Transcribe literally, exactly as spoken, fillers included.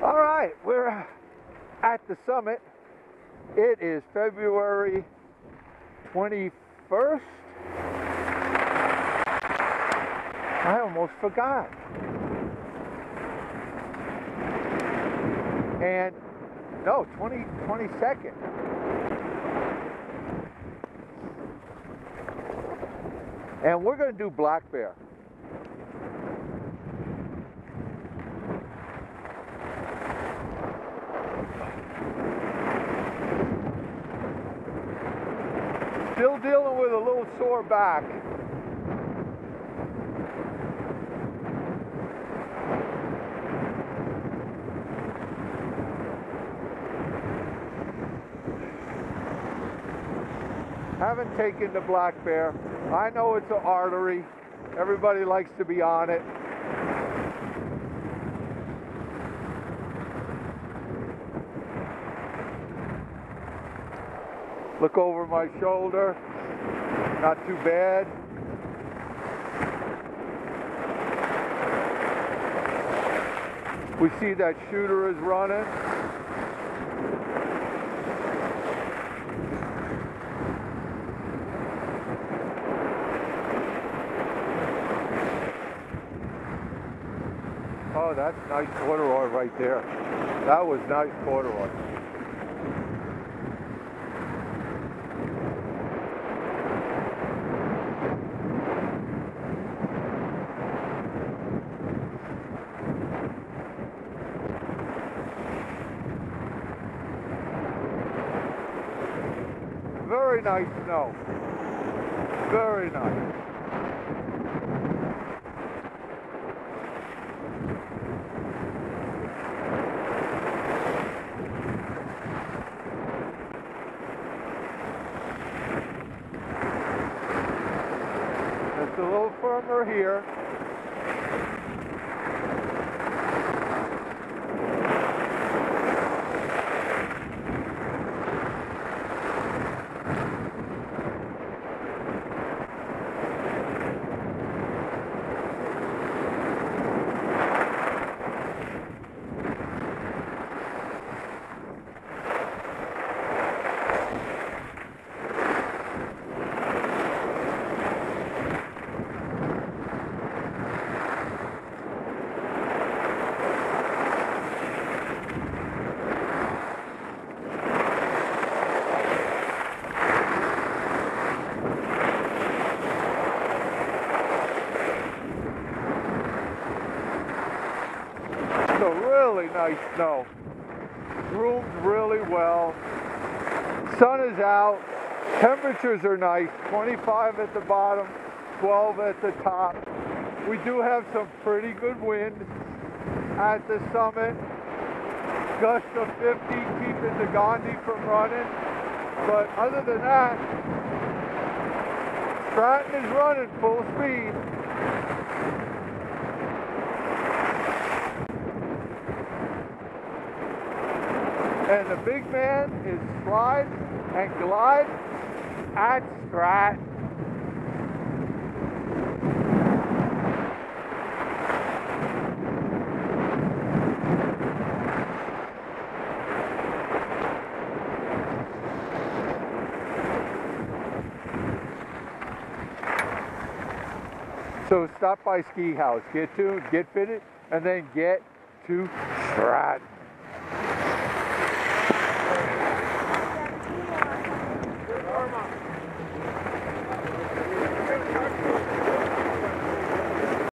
All right, we're at the summit. It is February twenty-first. I almost forgot. And no, twenty, twenty-second. And we're going to do Black Bear. Still dealing with a little sore back. Haven't taken the Black Bear. I know it's an artery. Everybody likes to be on it. Look over my shoulder. Not too bad. We see that shooter is running. Oh, that's nice corduroy right there. That was nice corduroy. Very nice snow. Very nice. It's a little firmer here. So really nice snow. Groomed really well. Sun is out. Temperatures are nice. twenty-five at the bottom, twelve at the top. We do have some pretty good wind at the summit. Gust of fifty keeping the Gandhi from running. But other than that, Stratton is running full speed. And the big man is slide and glide at Strat. So stop by Ski House, get to, get fitted, and then get to Strat.